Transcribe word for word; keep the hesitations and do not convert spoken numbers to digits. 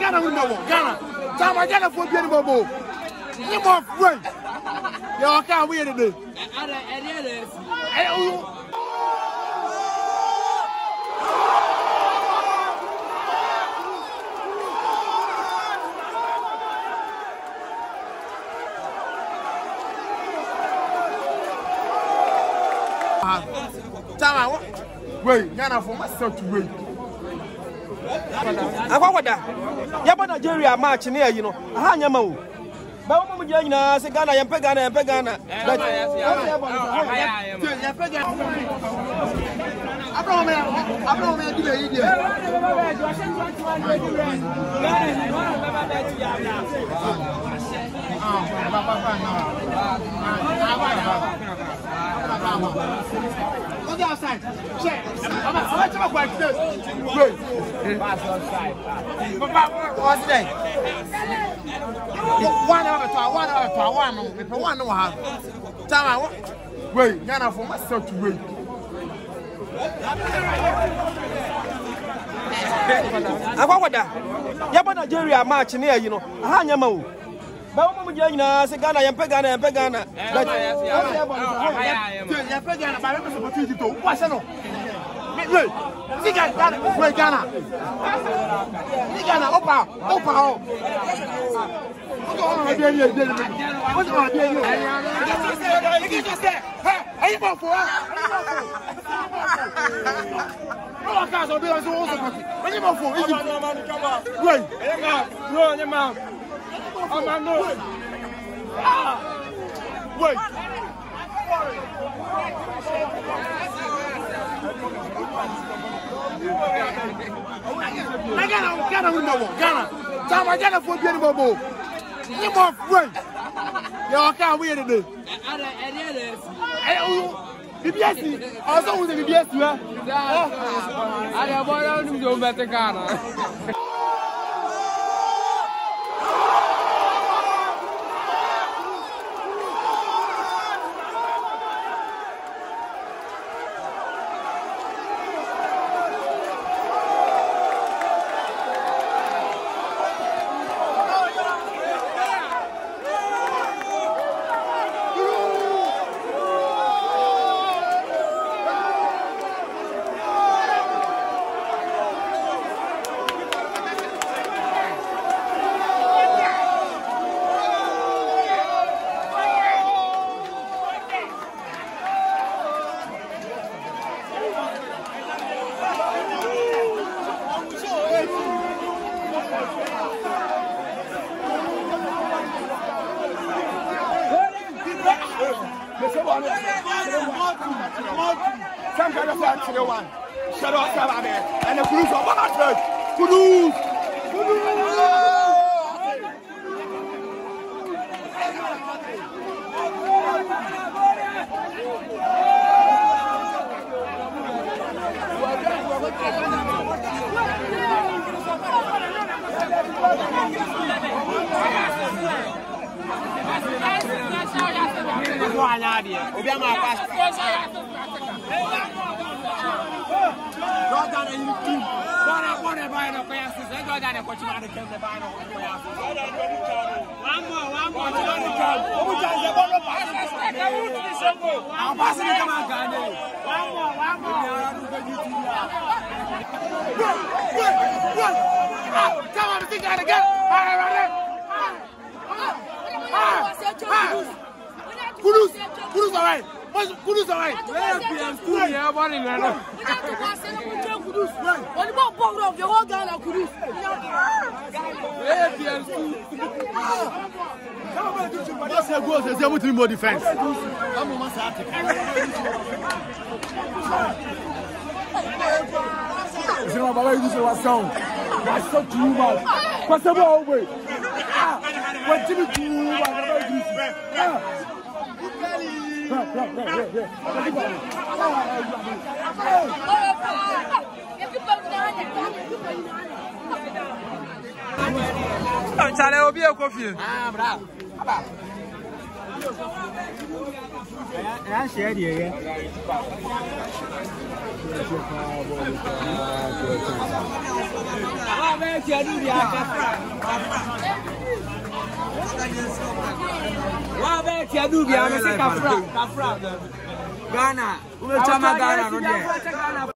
Ghana will know. Ghana. Tama Ghana for being mobile. You more free. You can't wait today. Tama, wait, Ghana for myself to wait. Akwawada yaba Nigeria match near you know aha nyama o ba mo mo nyina se Ghana yempe Ghana yempe Ghana but yempe Ghana Abraham Abraham me di be yi dia go outside check I'm I'm trying to go this wait pass outside papa what's that one hour to one hour to one no me one no ha time wait Ghana for myself to wait Akwawada yaba Nigeria match near you know aha nyama o ba mo mo nyina se Ghana yempe Ghana yempe Ghana but yempe Ghana ba me so pati to wa se no wait see Ghana wait Ghana see Ghana opa opa o oh dey dey dey what you want dey dey you just say hey are you for for no I can't be on so so pati are you for is it wait no no man oh man no ah wait Ghana Ghana will know Ghana Tama Ghana for being mobile you more free you can't wait today B B S also with the B B S yeah I am born to do better Ghana Some kind of fancy one. Shut up, Sabbath, and the police are back. Police! Jordan and you team. What I want to buy no classes. I got that what you want to come to buy no classes. One more, one more. Who does the ball of pass? I'm passing it to my gun. One more, one more. Come on, think that again. Kudus, Kudus, all right. Kudus, all right. Yeah, one in there. Kudus, right. What about Bongo? You all got a Kudus. That's a goal. There's a more defense. I'm almost at it. You know, Baba, you say what sound? What's so too much? What's the ball way? What did you do? Charlie will be a coffee. Ah, bravo. I share the Ghana, Ghana, Ghana,